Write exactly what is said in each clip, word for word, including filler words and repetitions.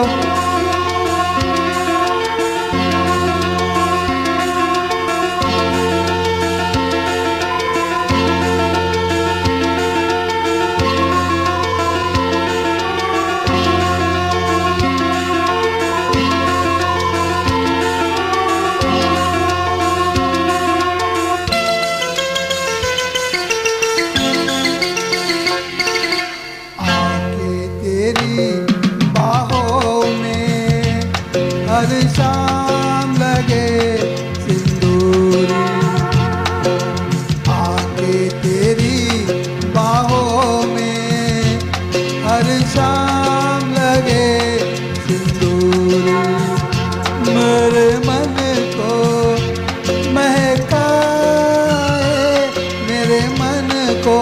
हर शाम लगे सिंदूरी, आके तेरी बाहों में हर शाम लगे सिंदूरी। मेरे मन को महकाए, मेरे मन को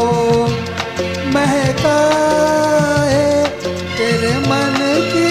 महकाए तेरे मन की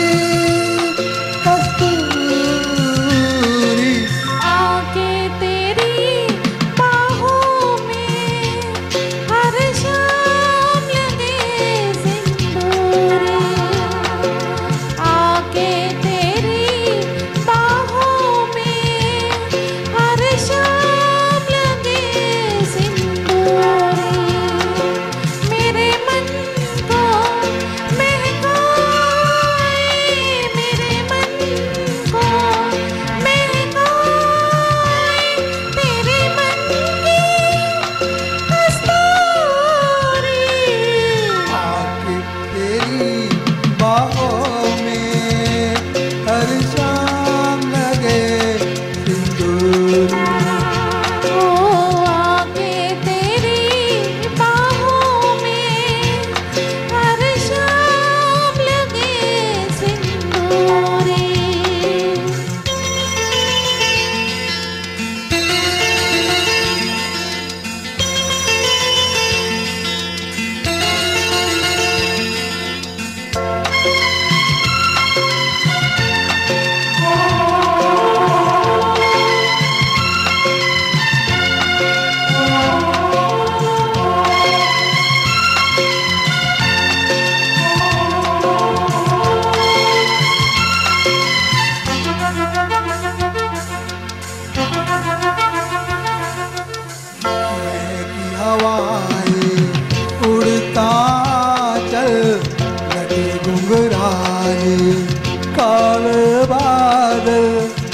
काले बादल,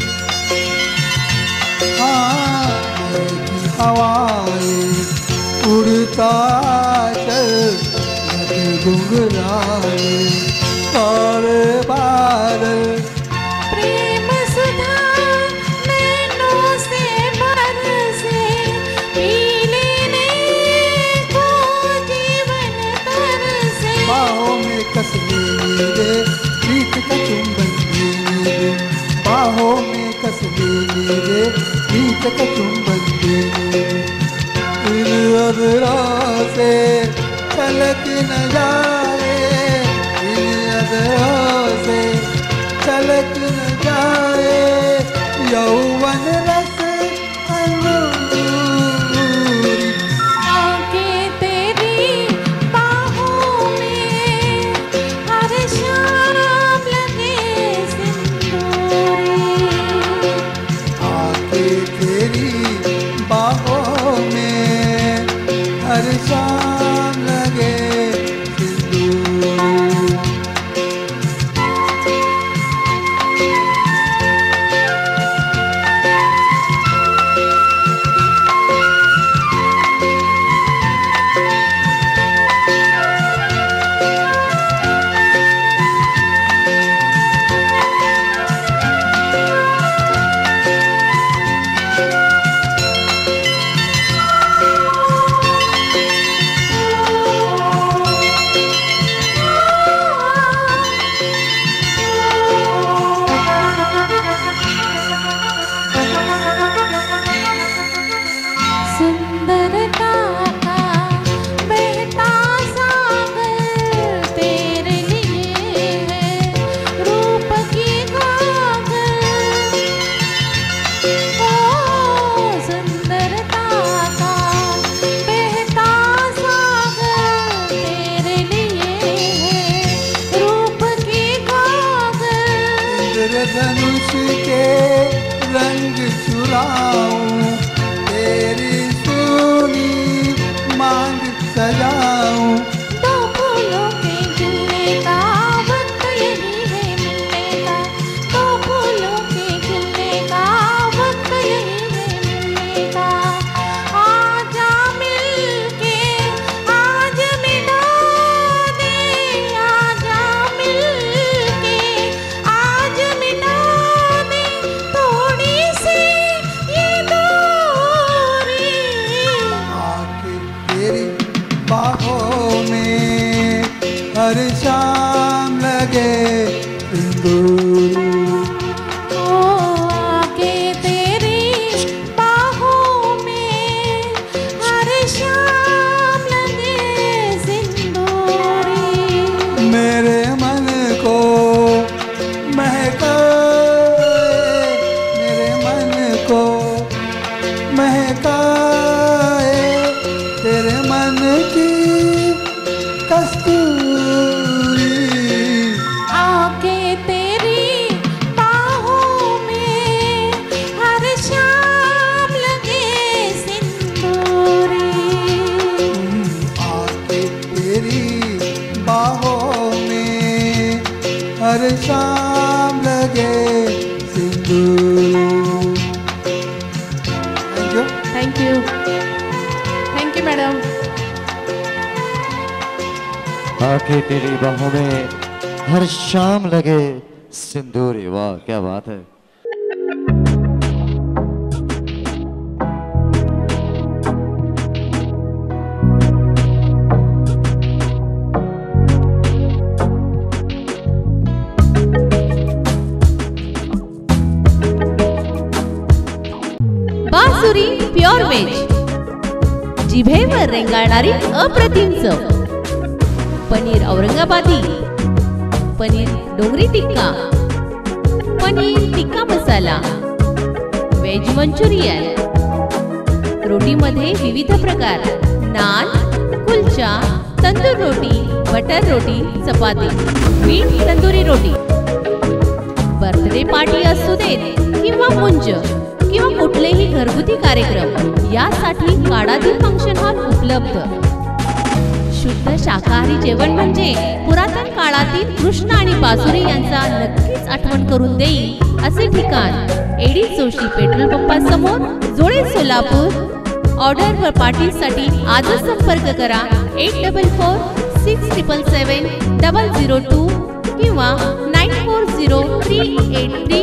हाँ की हवाएं उड़ता चल लगे घुंघराए। काले बादल प्रेम सुधा नैनों से बरसे, पी लेने को जीवन तरसे। बाहों में कस ले प्रीत का चुंबन दे, बाहों में कस ले प्रीत का चुंबन दे। इन अधरों से छलक न जाए, इन अधरों से छलक न जाए यौवन रस अंगूरी। आके तेरी बाहों में हर शाम लगे सिंदूरी, आके तेरी बाहों में हर शाम लगे। धनुष के रंग चुराऊं, तेरी सोनी मांग सजाऊं। दो फूलों के खिलने का वक्त यही है मिलने का, दो फूलों के खिलने का वक्त यही है मिलने का। आजा मिलके आज मिटा दे, आजा मिलके आज मिटा दे थोड़ी सी ये दूरी। आके तेरी बाहों में हर शाम लगे सिंदूर। ओ आके तेरी बाहों में हर शाम लगे सिंदूरी। मेरे मन को महकाए, मेरे मन को महकाए तेरे मन की कस्तूरी। आके तेरी बाहों में हर शाम लगे सिंदूरी। आके तेरी बाहों में हर शाम लगे सिंदूर। Thank you, thank you madam. आके तेरी बाहों में हर शाम लगे सिंदूरी। वाह क्या बात है। बासुरी प्युअर वेज, जिभेवर रेंगाळणारी अप्रतिम चव। पनीर औरंगाबादी, पनीर डोंगरी टिक्का, पनीर टिक्का मसाला, वेज मंचुरियन, रोटीमध्ये विविध प्रकार, नान, कुलचा, तंदूर रोटी, बटर रोटी, चपाती, मीठ तंदुरी रोटी। बर्थडे पार्टी असू देत किंवा मुंज किंवा कुठलेही घरगुती कार्यक्रम, यासाठी काळातील फंक्शन हॉल उपलब्ध। शुद्ध शाकाहारी जेवण म्हणजे पुरातन काळातील कृष्ण आणि बासुरी यांचा नक्कीच आठवण करून देईल असे ठिकाण एडी जोशी पेट्रोल पंपासमोर, जोळे, सोलापूर। ऑर्डर व पार्टीसाठी आजच संपर्क करा eight double four six triple seven double zero two किंवा nine four zero three eight three